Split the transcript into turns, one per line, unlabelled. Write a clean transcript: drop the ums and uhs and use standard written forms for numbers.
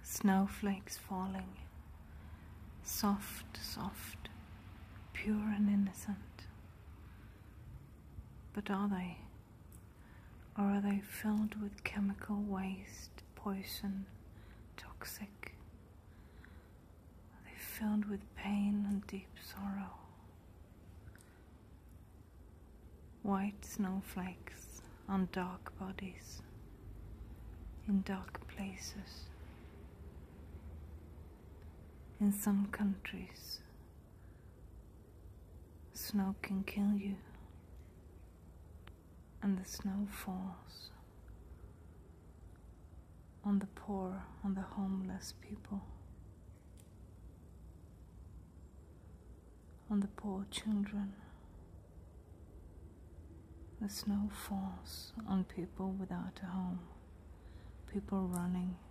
snowflakes falling, soft, soft, pure and innocent. But are they? Or are they filled with chemical waste, poison, toxic? Are they filled with pain and deep sorrow? White snowflakes on dark bodies, in dark places. In some countries, snow can kill you, and the snow falls on the poor, on the homeless people, on the poor children. The snow falls on people without a home, people running